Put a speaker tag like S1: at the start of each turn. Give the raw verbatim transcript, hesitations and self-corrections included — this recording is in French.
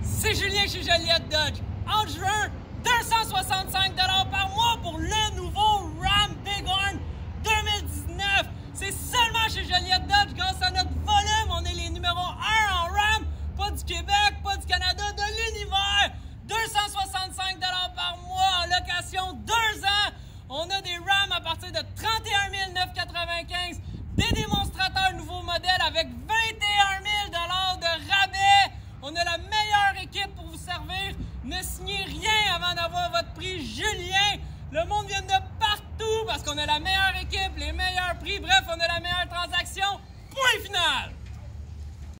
S1: C'est Julien chez Joliette Dodge. En juin, deux cent soixante-cinq dollars par mois pour le nouveau Ram Bighorn deux mille dix-neuf. C'est seulement chez Joliette Dodge grâce à notre volume. On est les numéros un en Ram. Pas du Québec, pas du Canada, de l'univers. deux cent soixante-cinq dollars par mois en location deux ans. On a des Ram à partir de trente et un mille neuf cent quatre-vingt-quinze. Des démonstrateurs nouveaux modèles avec vingt et un mille dollars de rabais. On a la meilleure équipe pour vous servir. Ne signez rien avant d'avoir votre prix Julien. Le monde vient de partout parce qu'on a la meilleure équipe, les meilleurs prix. Bref, on a la meilleure transaction.